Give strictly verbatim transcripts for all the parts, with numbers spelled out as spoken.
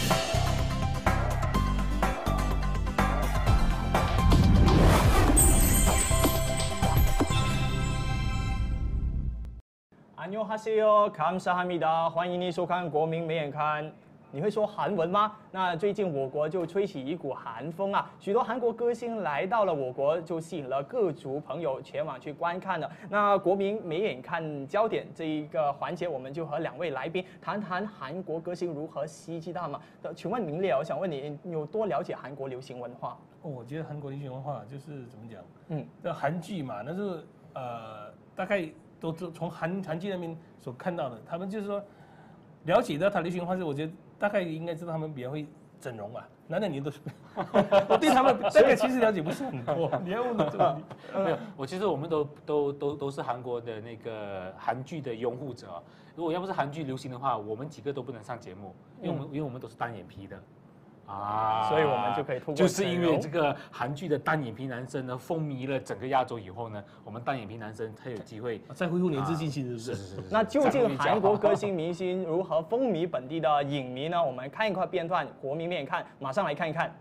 안녕하세요，감사합니다，欢迎你收看《国民美眼看》。你会说韩文吗？那最近我国就吹起一股韩风啊，许多韩国歌星来到了我国，就吸引了各族朋友前往去观看了。那国民美眼看焦点这一个环节，我们就和两位来宾谈谈韩国歌星如何吸金大马。请问明烈，我想问你，你有多了解韩国流行文化？ 哦，我觉得韩国流行文化就是怎么讲？ 嗯， 这韩剧嘛，那是呃，大概都从韩韩剧那边所看到的，他们就是说了解到它流行文化是，我觉得。大概应该知道他们比较会整容啊，男的女的都是。我对他们这个其实了解不是很多。你要问的这个问题， 没有，我其实我们都都都都是韩国的那个韩剧的拥护者。如果要不是韩剧流行的话，我们几个都不能上节目，因为我们、嗯、因为我们都是单眼皮的。啊， 所以我们就可以突破。 就是因为这个韩剧的单眼皮男生呢，风靡了整个亚洲以后呢，我们单眼皮男生才有机会再恢复年自信心，是不是？ 是是是。 那究竟韩国歌星明星如何风靡本地的影迷呢？我们看一块片段，国民面看，马上来看一看。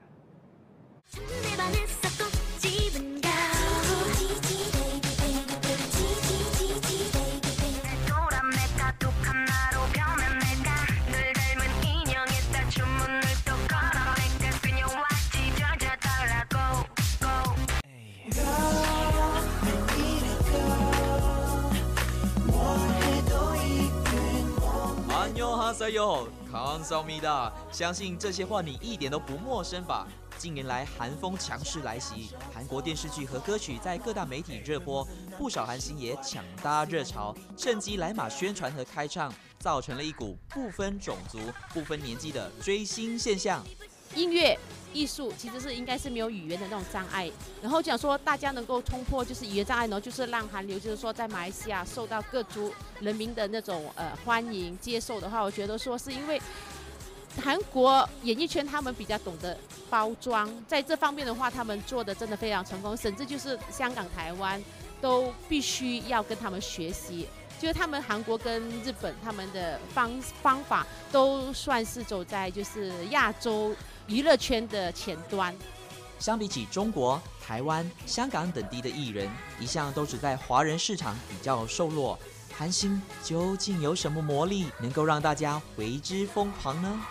안녕하세요，감사합니다。相信这些话你一点都不陌生吧？近年来，韩风强势来袭，韩国电视剧和歌曲在各大媒体热播，不少韩星也抢搭热潮，趁机来马宣传和开唱，造成了一股不分种族、不分年纪的追星现象。 音乐艺术其实是应该是没有语言的那种障碍，然后讲说大家能够冲破就是语言障碍，然后就是让韩流就是说在马来西亚受到各族人民的那种呃欢迎接受的话，我觉得说是因为韩国演艺圈他们比较懂得包装，在这方面的话他们做的真的非常成功，甚至就是香港、台湾都必须要跟他们学习。就是他们韩国跟日本他们的方方法都算是走在就是亚洲娱乐圈的前端。 相比起中国、台湾、香港等地的艺人，一向都只在华人市场比较受落。韩星究竟有什么魔力，能够让大家为之疯狂呢？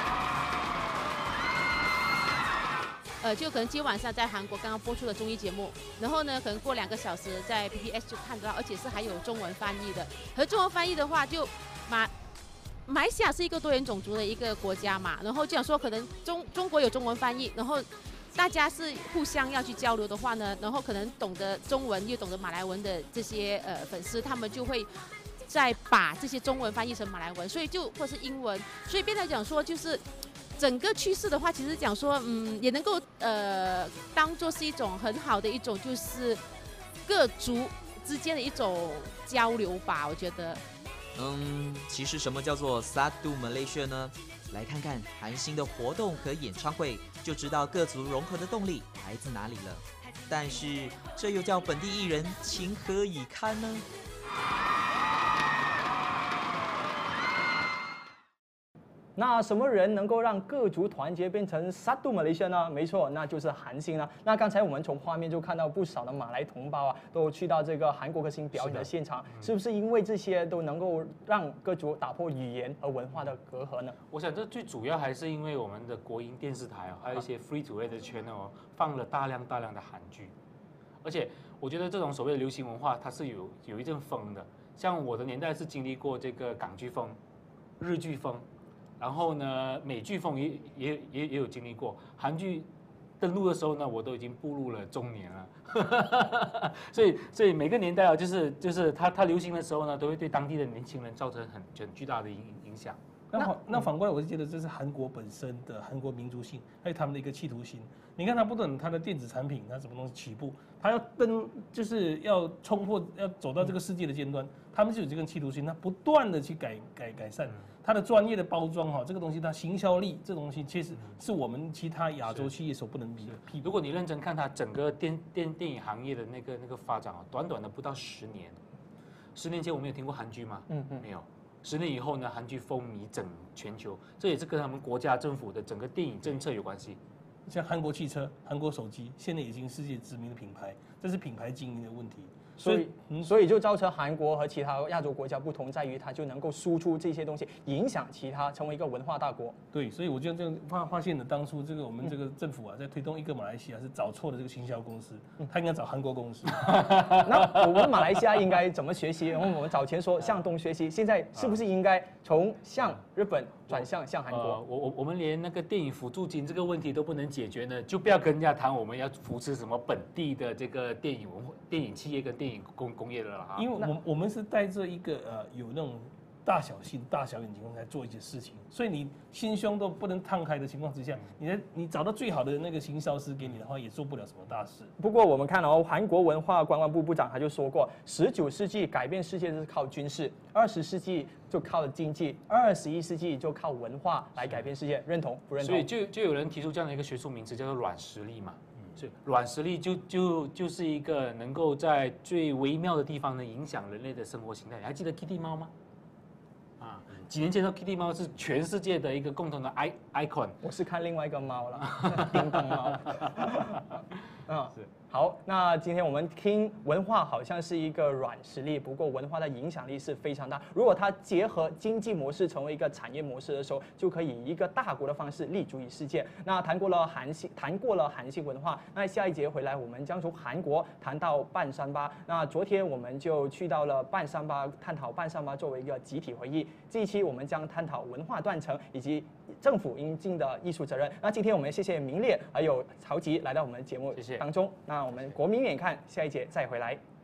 呃，就可能今天晚上在韩国刚刚播出的综艺节目，然后呢，可能过两个小时在 P P S 就看得到，而且是还有中文翻译的。和中文翻译的话，就马马来西亚是一个多元种族的一个国家嘛，然后就想说可能中中国有中文翻译，然后大家是互相要去交流的话呢，然后可能懂得中文又懂得马来文的这些呃粉丝，他们就会再把这些中文翻译成马来文，所以就或是英文，所以变来讲说就是。整个趋势的话，其实讲说，嗯，也能够呃当做是一种很好的一种，就是各族之间的一种交流吧，我觉得。 嗯，其实什么叫做 Satu Malaysia 呢？来看看韩星的活动和演唱会，就知道各族融合的动力来自哪里了。但是这又叫本地艺人情何以堪呢？ 那什么人能够让各族团结变成 Satu Malaysia 呢？没错，那就是韩星了。那刚才我们从画面就看到不少的马来同胞啊，都去到这个韩国歌星表演的现场，是, 是不是因为这些都能够让各族打破语言和文化的隔阂呢？ 我想这最主要还是因为我们的国营电视台哦，还有一些 free to air 的 channel 哦，放了大量大量的韩剧，而且我觉得这种所谓的流行文化，它是有有一阵风的。像我的年代是经历过这个港剧风、日剧风。然后呢，美剧风也也也也有经历过，韩剧登陆的时候呢，我都已经步入了中年了，所以所以每个年代啊，就是就是它它流行的时候呢，都会对当地的年轻人造成很很巨大的影影响。 那反那反过来，我就觉得这是韩国本身的韩国民族性，还有他们的一个企图心。你看它不等它的电子产品，它什么东西起步，它要登就是要冲破，要走到这个世界的尖端，他们就有这个企图心，它不断的去改改改善它的专业的包装哈，这个东西它行销力这东西确实是我们其他亚洲企业所不能比的。 如果你认真看它整个电电电影行业的那个那个发展啊，短短的不到十年，十年前我们有听过韩剧吗？嗯嗯，没有。 十年以后呢，韩剧风靡整全球，这也是跟他们国家政府的整个电影政策有关系。 像韩国汽车、韩国手机，现在已经世界知名的品牌，这是品牌经营的问题。 所以，嗯、所以就造成韩国和其他亚洲国家不同，在于它就能够输出这些东西，影响其他，成为一个文化大国。 对，所以我就这样发发现了，当初这个我们这个政府啊，在推动一个马来西亚是找错了这个行销公司，他应该找韩国公司。 那我们马来西亚应该怎么学习？然后我们早前说向东学习，现在是不是应该从向日本转向向韩国？ 呃、我我我们连那个电影辅助金这个问题都不能解决呢，就不要跟人家谈我们要扶持什么本地的这个电影文化、电影企业跟电影工工业的了哈。 因为我们我们是带着一个呃有那种大小心、大小眼睛来做一些事情，所以你心胸都不能摊开的情况之下，你的你找到最好的那个行销师给你的话，也做不了什么大事。 不过我们看哦，韩国文化观光部部长他就说过，十九世纪改变世界是靠军事，二十世纪就靠经济，二十一世纪就靠文化来改变世界，认同不认同？ 所以就就有人提出这样的一个学术名词，叫做软实力嘛。所以软实力就就就是一个能够在最微妙的地方呢影响人类的生活形态。你还记得 Kitty 猫吗？啊，几年前的 Kitty 猫是全世界的一个共同的 i icon。 我是看另外一个猫了，叮咚猫。嗯，是。好，那今天我们听文化好像是一个软实力，不过文化的影响力是非常大。如果它结合经济模式成为一个产业模式的时候，就可以以一个大国的方式立足于世界。那谈过了韩系，谈过了韩系文化，那下一节回来我们将从韩国谈到半山巴。那昨天我们就去到了半山巴，探讨半山巴作为一个集体回忆。这一期我们将探讨文化断层以及政府应尽的艺术责任。那今天我们谢谢明烈还有曹吉来到我们节目当中。那我们国民远看下一节再回来。